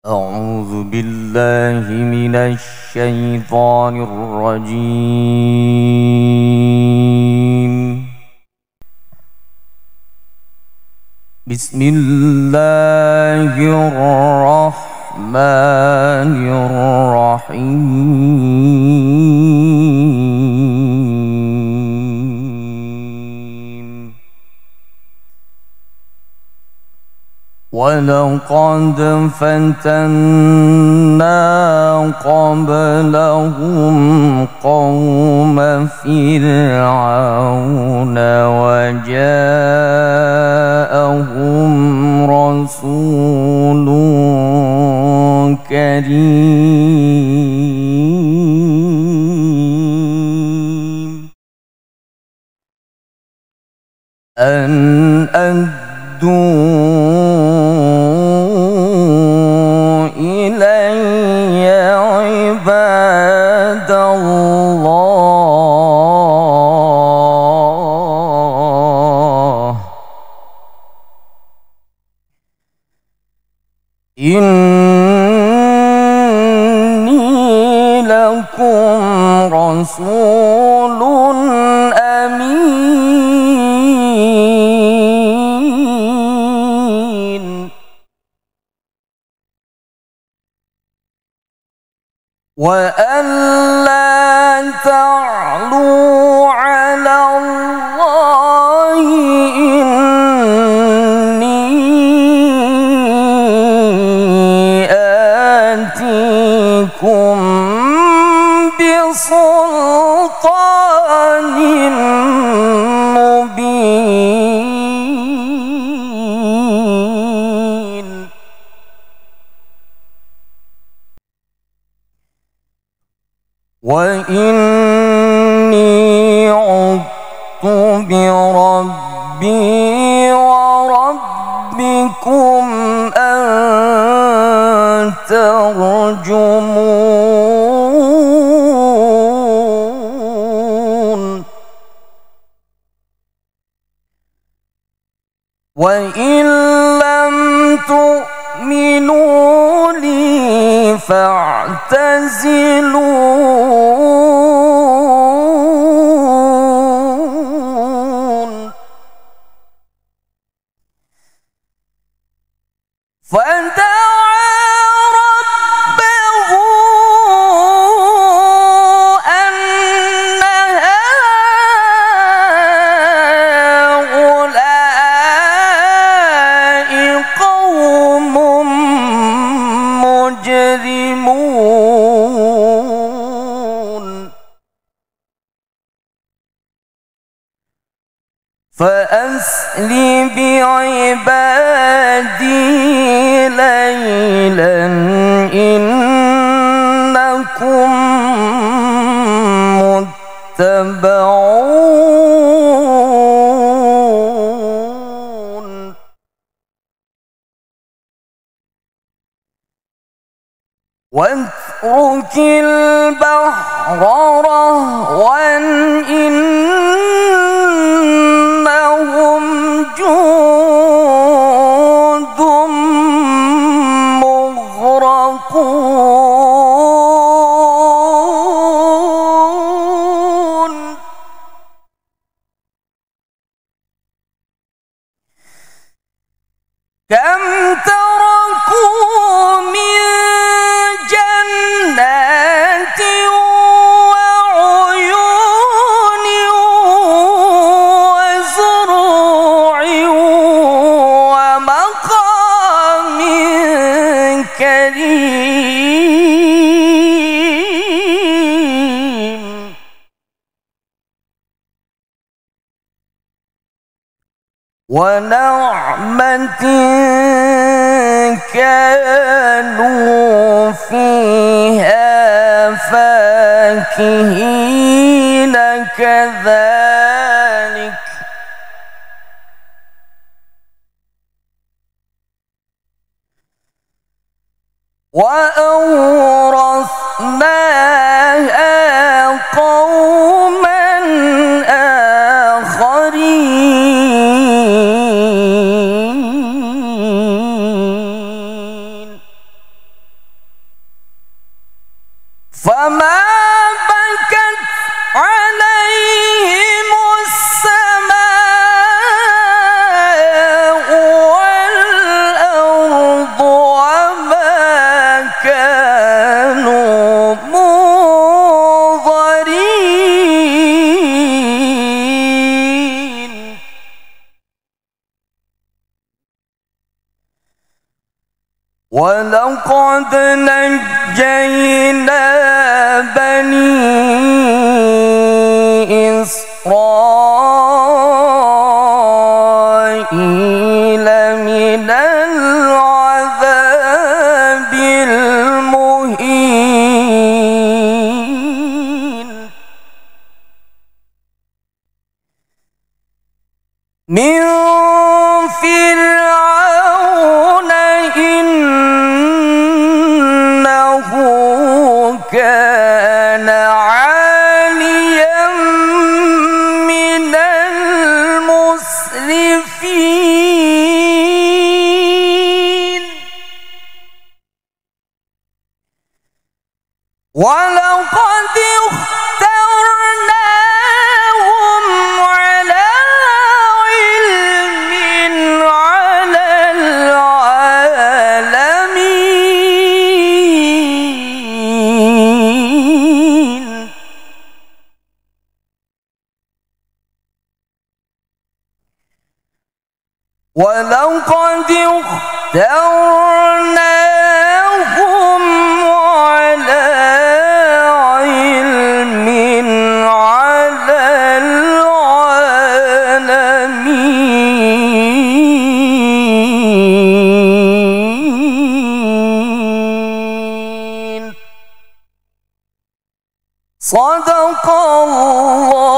أعوذ بالله من الشيطان الرجيم. بسم الله الرحمن الرحيم. ولقد فتنا قبلهم قوم فرعون وجاءهم رسول كريم أن أدوا إلي عباد الله إني لكم رسول أمين وأن لا تعلوا على الله إني آتيكم بسلطان مبين وإني عذت بربي وربكم أن ترجمون وإن لم تؤمنوا لي فاعتزلون فدعا ربه أن هؤلاء قوم مجرمون فأسر بعبادي ليلا إنكم متبعون واترك البحر رهوا إنهم جند مغرقون كم تركوا من جنات وعيون وزروع ومقام كريم ونعمة كانوا فيها فاكهين كذلك وأورثناها قوما آخرين ولقد نجينا بني إسرائيل من العذاب المهين من فرعون إنه كان عاليا من المسرفين ولقد اخترناهم على علم على العالمين ولقد اخترناهم على علم على العالمين. صدق الله